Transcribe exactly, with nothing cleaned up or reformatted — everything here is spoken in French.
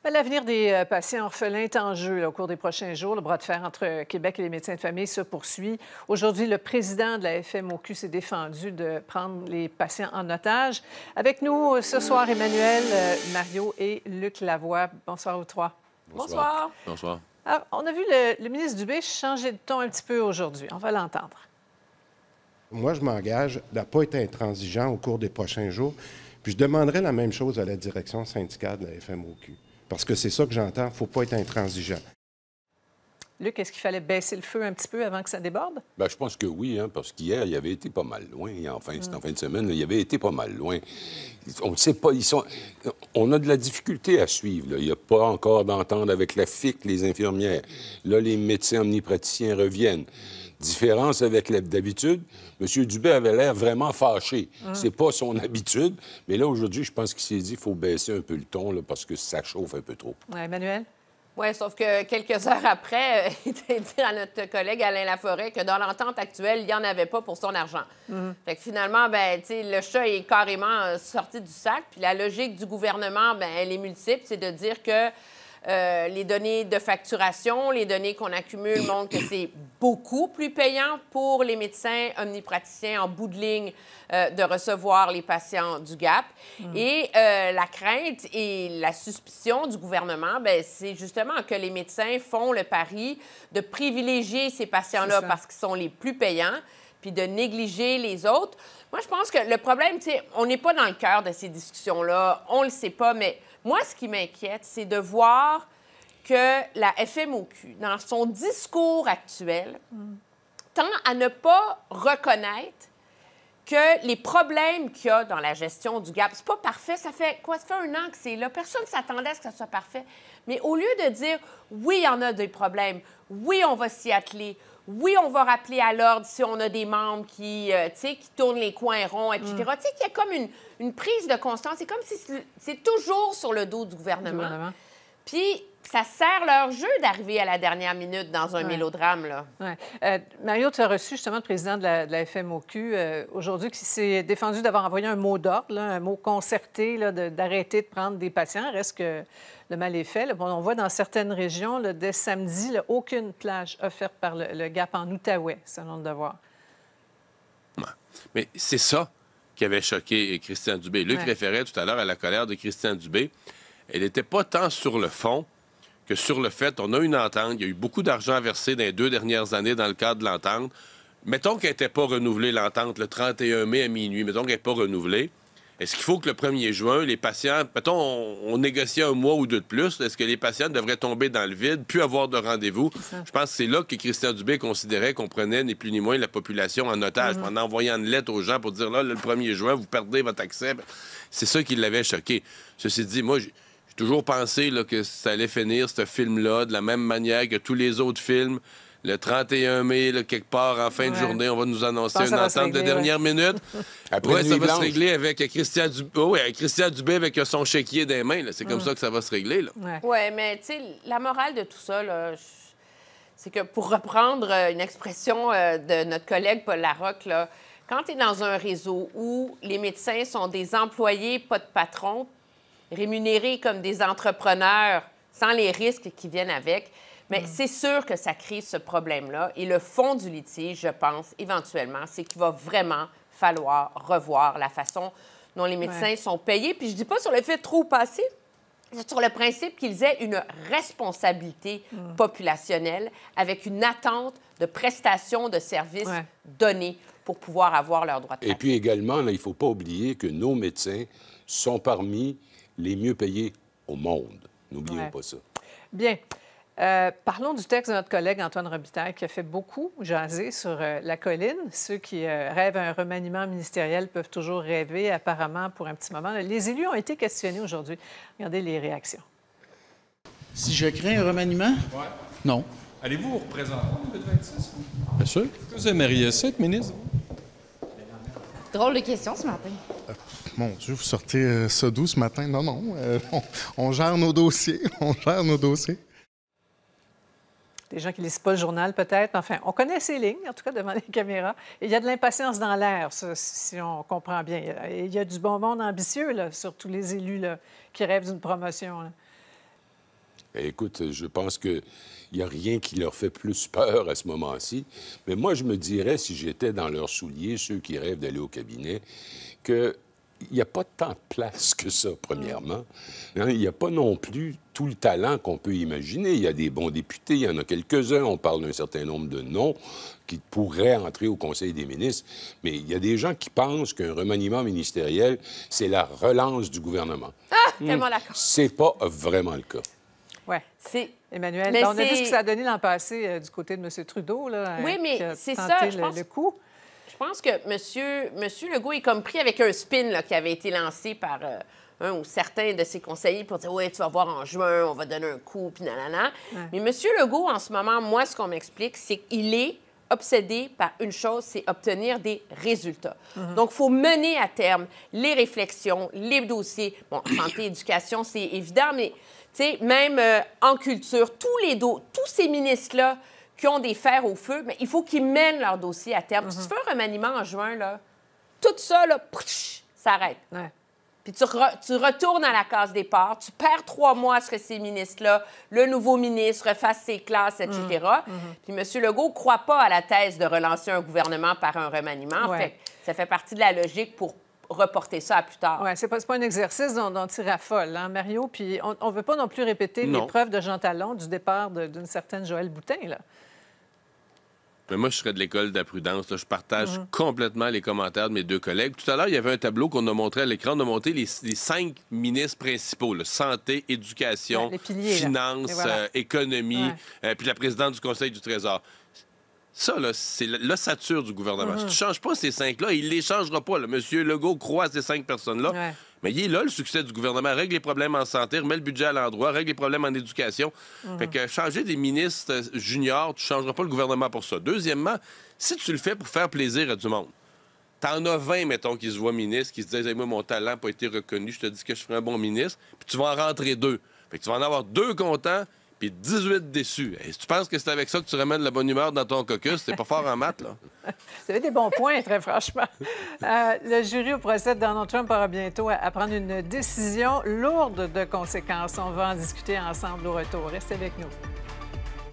L'avenir des patients orphelins est en jeu là, au cours des prochains jours. Le bras de fer entre Québec et les médecins de famille se poursuit. Aujourd'hui, le président de la F M O Q s'est défendu de prendre les patients en otage. Avec nous ce soir, Emmanuel, Mario et Luc Lavoie. Bonsoir aux trois. Bonsoir. Bonsoir. Alors, on a vu le, le ministre Dubé changer de ton un petit peu aujourd'hui. On va l'entendre. Moi, je m'engage à ne pas être intransigeant au cours des prochains jours. Puis je demanderai la même chose à la direction syndicale de la F M O Q. Parce que c'est ça que j'entends, il ne faut pas être intransigeant. Luc, est-ce qu'il fallait baisser le feu un petit peu avant que ça déborde? Bien, je pense que oui, hein, parce qu'hier, il avait été pas mal loin. Enfin, c'était en fin de semaine, là, il avait été pas mal loin. On ne sait pas, ils sont... On a de la difficulté à suivre. Là. Il n'y a pas encore d'entente avec la F I C, les infirmières. Là, les médecins omnipraticiens reviennent. Différence avec d'habitude, M. Dubé avait l'air vraiment fâché. Hum. C'est pas son habitude, mais là, aujourd'hui, je pense qu'il s'est dit qu'il faut baisser un peu le ton là, parce que ça chauffe un peu trop. Oui, Emmanuel? Oui, sauf que quelques heures après, il était dit à notre collègue Alain Laforêt que dans l'entente actuelle, il n'y en avait pas pour son argent. Hum. Fait que finalement, ben, tu sais, le chat est carrément sorti du sac. Puis la logique du gouvernement, ben, elle est multiple. C'est de dire que Euh, les données de facturation, les données qu'on accumule montrent que c'est beaucoup plus payant pour les médecins omnipraticiens en bout de ligne euh, de recevoir les patients du G A P. Mm. Et euh, la crainte et la suspicion du gouvernement, bien, c'est justement que les médecins font le pari de privilégier ces patients-là parce qu'ils sont les plus payants, puis de négliger les autres. Moi, je pense que le problème, tu sais, on n'est pas dans le cœur de ces discussions-là, on le sait pas, mais moi, ce qui m'inquiète, c'est de voir que la F M O Q, dans son discours actuel, mm. tend à ne pas reconnaître que les problèmes qu'il y a dans la gestion du G A P, c'est pas parfait, ça fait quoi? Ça fait un an que c'est là. Personne ne s'attendait à ce que ça soit parfait. Mais au lieu de dire, oui, il y en a des problèmes, oui, on va s'y atteler, oui, on va rappeler à l'ordre si on a des membres qui, euh, tu sais, qui tournent les coins ronds, et cetera. Mm. Tu sais, qu'il y a comme une, une prise de conscience. C'est comme si c'est toujours sur le dos du gouvernement. Du gouvernement. Puis, ça sert leur jeu d'arriver à la dernière minute dans un ouais. mélodrame, là. Ouais. Euh, Mario, tu as reçu justement le président de la, de la F M O Q euh, aujourd'hui qui s'est défendu d'avoir envoyé un mot d'ordre, un mot concerté, d'arrêter de, de prendre des patients. Reste que le mal est fait. Là, bon, on voit dans certaines régions, là, dès samedi, là, aucune plage offerte par le, le G A P en Outaouais, selon le devoir. Ouais. Mais c'est ça qui avait choqué Christian Dubé. Luc ouais. référait tout à l'heure à la colère de Christian Dubé. Elle n'était pas tant sur le fond que sur le fait, on a une entente, il y a eu beaucoup d'argent versé dans les deux dernières années dans le cadre de l'entente. Mettons qu'elle n'était pas renouvelée, l'entente, le trente et un mai à minuit, mettons qu'elle n'est pas renouvelée. Est-ce qu'il faut que le premier juin, les patients, mettons, on, on négocie un mois ou deux de plus, est-ce que les patients devraient tomber dans le vide, plus avoir de rendez-vous? Je pense que c'est là que Christian Dubé considérait qu'on prenait ni plus ni moins la population en otage, mm-hmm. en envoyant une lettre aux gens pour dire, là, le premier juin, vous perdez votre accès. C'est ça qui l'avait choqué. Ceci dit, moi, j'ai J'ai toujours pensé là, que ça allait finir, ce film-là, de la même manière que tous les autres films. Le trente et un mai, là, quelque part, en fin ouais. de journée, on va nous annoncer une entente régler, de dernière ouais. minute. Après, ouais, ça va se régler avec Christian Dubé, oh, ouais, Christian Dubé avec son chéquier des mains. C'est comme mm. ça que ça va se régler. Oui, ouais. ouais, mais tu sais, la morale de tout ça, là, c'est que pour reprendre une expression euh, de notre collègue Paul Larocque, là, quand tu es dans un réseau où les médecins sont des employés, pas de patrons, rémunérés comme des entrepreneurs sans les risques qui viennent avec, mais mm. c'est sûr que ça crée ce problème-là. Et le fond du litige, je pense, éventuellement, c'est qu'il va vraiment falloir revoir la façon dont les médecins ouais. sont payés. Puis je dis pas sur le fait trop ou pas assez, c'est sur le principe qu'ils aient une responsabilité mm. populationnelle avec une attente de prestations de services ouais. donnés pour pouvoir avoir leurs droits de pratique. Et puis également, là, il ne faut pas oublier que nos médecins sont parmi les mieux payés au monde. N'oublions ouais. pas ça. Bien. Euh, parlons du texte de notre collègue Antoine Robitaille qui a fait beaucoup jaser sur euh, la colline. Ceux qui euh, rêvent un remaniement ministériel peuvent toujours rêver, apparemment, pour un petit moment. Les élus ont été questionnés aujourd'hui. Regardez les réactions. Si je crée un remaniement? Oui. Non. Allez-vous vous représenter en deux mille vingt-six? Bien sûr. Est-ce que vous aimeriez ça, être ministre? Drôle de question ce matin. Euh, mon Dieu, vous sortez euh, ça d'où ce matin? Non, non. Euh, on, on gère nos dossiers. On gère nos dossiers. Des gens qui ne lisent pas le journal, peut-être. Enfin, on connaît ces lignes, en tout cas, devant les caméras. Et il y a de l'impatience dans l'air, ça, si on comprend bien. Et il y a du bon monde ambitieux, là, sur tous les élus là, qui rêvent d'une promotion. Là. Bien, écoute, je pense qu'il n'y a rien qui leur fait plus peur à ce moment-ci. Mais moi, je me dirais, si j'étais dans leurs souliers, ceux qui rêvent d'aller au cabinet, que il n'y a pas tant de place que ça, premièrement. Hein, il n'y a pas non plus tout le talent qu'on peut imaginer. Il y a des bons députés, il y en a quelques-uns. On parle d'un certain nombre de noms qui pourraient entrer au Conseil des ministres. Mais il y a des gens qui pensent qu'un remaniement ministériel, c'est la relance du gouvernement. Ah! Tellement d'accord. C'est pas vraiment le cas. Oui. C'est... Emmanuel, Mais ben, on a c'est- vu ce que ça a donné l'an passé euh, du côté de M. Trudeau. Là, Oui, euh, mais qui a c'est tenté ça, je le, pense- le coup. Je pense que Monsieur, Monsieur Legault est comme pris avec un spin là, qui avait été lancé par euh, un ou certains de ses conseillers pour dire « Oui, tu vas voir en juin, on va donner un coup, puis nanana. Ouais. Mais Monsieur Legault, en ce moment, moi, ce qu'on m'explique, c'est qu'il est obsédé par une chose, c'est obtenir des résultats. Donc, il faut mener à terme les réflexions, les dossiers. Bon, santé, éducation, c'est évident, mais tu sais, même euh, en culture, tous les dos, tous ces ministres-là qui ont des fers au feu, mais il faut qu'ils mènent leur dossier à terme. Tu te fais un remaniement en juin, là, tout ça, là, pfff, ça arrête. Ouais. Puis tu, re- tu retournes à la case départ, tu perds trois mois à ce que ces ministres-là, le nouveau ministre, refasse ses classes, et cetera. Puis M. Legault ne croit pas à la thèse de relancer un gouvernement par un remaniement. Ouais. Fait que ça fait partie de la logique pour reporter ça à plus tard. Oui, c'est pas, c'est pas un exercice dont, dont il raffole, hein, Mario. Puis on ne veut pas non plus répéter Non. les preuves de Jean Talon du départ de- d'une certaine Joëlle Boutin, là. Mais moi, je serais de l'école de la prudence. Là. Je partage complètement les commentaires de mes deux collègues. Tout à l'heure, il y avait un tableau qu'on a montré à l'écran. On a montré les, les cinq ministres principaux, là. Santé, éducation, Ouais, les piliers, là. finances, Et voilà. euh, économie, Ouais. euh, puis la présidente du Conseil du Trésor. Ça, là, c'est l'ossature du gouvernement. Si tu ne changes pas ces cinq-là, il ne les changera pas. Là. Monsieur Legault croit à ces cinq personnes-là. Ouais. Mais il est là, le succès du gouvernement. Règle les problèmes en santé, remet le budget à l'endroit, règle les problèmes en éducation. Fait que changer des ministres euh, juniors, tu ne changeras pas le gouvernement pour ça. Deuxièmement, si tu le fais pour faire plaisir à du monde, t'en as vingt, mettons, qui se voient ministres, qui se disent hey, « moi, mon talent n'a pas été reconnu, je te dis que je ferai un bon ministre », puis tu vas en rentrer deux. Fait que tu vas en avoir deux contents, puis dix-huit déçus. Hey, si tu penses que c'est avec ça que tu ramènes la bonne humeur dans ton caucus, t'es pas fort en maths, là. Vous avez des bons points, très franchement. Euh, le jury au procès de Donald Trump aura bientôt à, à prendre une décision lourde de conséquences. On va en discuter ensemble au retour. Restez avec nous.